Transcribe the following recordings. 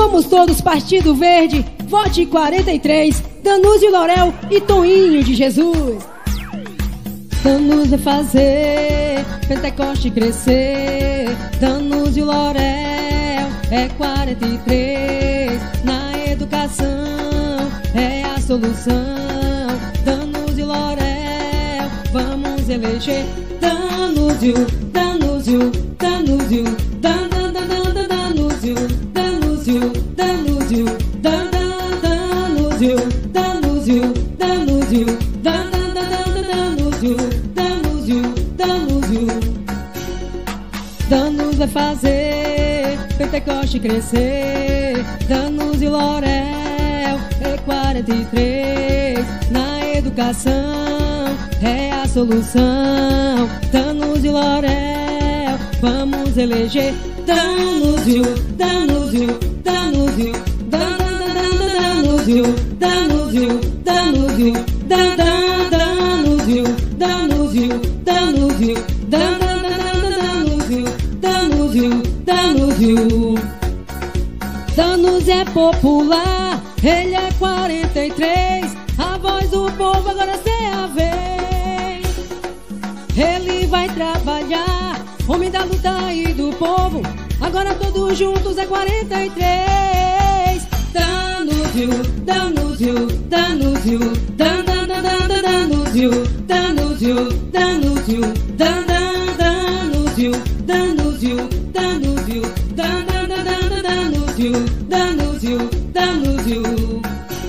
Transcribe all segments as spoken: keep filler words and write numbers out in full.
Somos todos Partido Verde, vote quarenta e três, Danúzio Lorel e Toinho de Jesus. Danúzio vai fazer Pentecoste crescer, Danúzio Lorel é quarenta e três, na educação é a solução. Danúzio Lorel, vamos eleger Danúzio, Danúzio, Danúzio, Dan, Dan, Dan, Dan, Danúzio, Danúzio, Danúzio, Dan, Dan, Danúzio, Danúzio, Danúzio, Dan, Dan, Dan, Danúzio, Danúzio, Danúzio. Danúzio vai fazer Pentecoste crescer, Danúzio Lorel é quarenta e três, na educação é a solução. Danúzio Lorel, vamos eleger Danúzio, Danúzio, Danúzio, Dan, Dan, Dan, Danúzio, Danúzio, Danúzio, Dan, Dan, Danúzio, Danúzio, Danúzio, Dan, Dan, Danúzio, Danúzio, Danúzio. Danúzio é popular, ele é quarenta e três, a voz do povo agora cê a vez. Ele vai trabalhar, homem da luta e do povo, agora todos juntos é quarenta e três. Danúzio, Danúzio, Danúzio, Dan, Dan, Dan, Dan, Danúzio, Danúzio, Danúzio, Dan, Dan, Danúzio, Danúzio, Danúzio, Dan, Dan, Dan, Danúzio, Danúzio, Danúzio.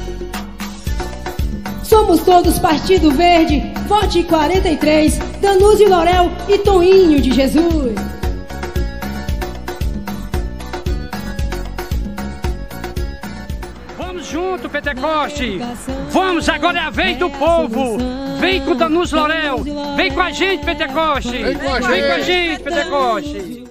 Somos todos Partido Verde, vote quarenta e três, Danúzio Lorel e Toinho de Jesus. Vamos junto, Pentecoste! Vamos, agora é a vez do povo! Vem com Danúzio Lorel! Vem com a gente, Pentecoste! Vem com a gente, Vem com a gente, Pentecoste!